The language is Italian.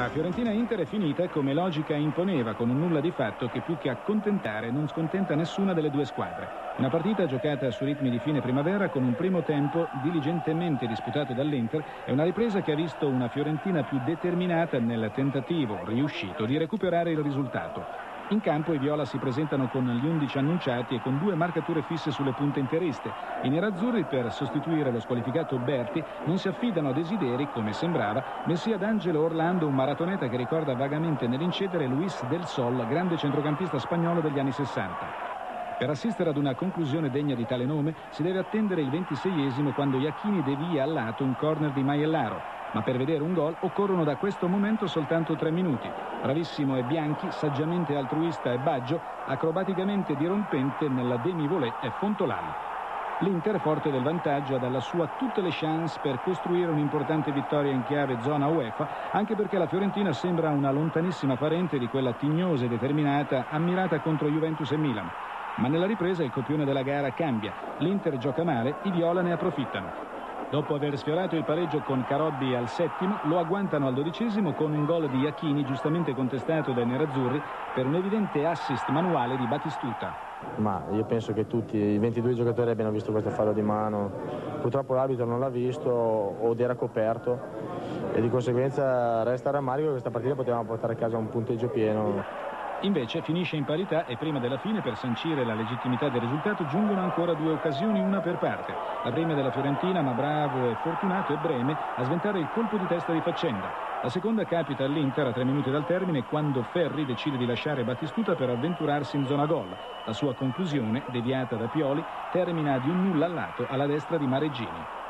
La Fiorentina-Inter è finita come logica imponeva, con un nulla di fatto che più che accontentare non scontenta nessuna delle due squadre. Una partita giocata su ritmi di fine primavera, con un primo tempo diligentemente disputato dall'Inter e una ripresa che ha visto una Fiorentina più determinata nel tentativo riuscito di recuperare il risultato. In campo i viola si presentano con gli 11 annunciati e con due marcature fisse sulle punte interiste. I nerazzurri, per sostituire lo squalificato Berti, non si affidano a desideri, come sembrava, bensì ad Angelo Orlando, un maratoneta che ricorda vagamente nell'incedere Luis del Sol, grande centrocampista spagnolo degli anni 60. Per assistere ad una conclusione degna di tale nome si deve attendere il 26esimo, quando Iachini devia al lato un corner di Maiellaro. Ma per vedere un gol occorrono da questo momento soltanto 3 minuti. Bravissimo è Bianchi, saggiamente altruista è Baggio, acrobaticamente dirompente nella demi-volée è Fontolani. L'Inter, forte del vantaggio, ha dalla sua tutte le chance per costruire un'importante vittoria in chiave zona UEFA, anche perché la Fiorentina sembra una lontanissima parente di quella tignosa e determinata ammirata contro Juventus e Milan. Ma nella ripresa il copione della gara cambia. L'Inter gioca male, i viola ne approfittano. Dopo aver sfiorato il pareggio con Carobbi al 7° lo agguantano al 12° con un gol di Iachini, giustamente contestato dai nerazzurri per un evidente assist manuale di Batistuta. Ma io penso che tutti i 22 giocatori abbiano visto questo fallo di mano. Purtroppo l'arbitro non l'ha visto o era coperto e di conseguenza resta rammarico che questa partita potevamo portare a casa un punteggio pieno. Invece finisce in parità e prima della fine, per sancire la legittimità del risultato, giungono ancora due occasioni, una per parte. La prima della Fiorentina, ma bravo e fortunato è Breme a sventare il colpo di testa di faccenda. La seconda capita all'Inter a 3 minuti dal termine, quando Ferri decide di lasciare Batistuta per avventurarsi in zona gol. La sua conclusione, deviata da Pioli, termina di un nulla al lato alla destra di Mareggini.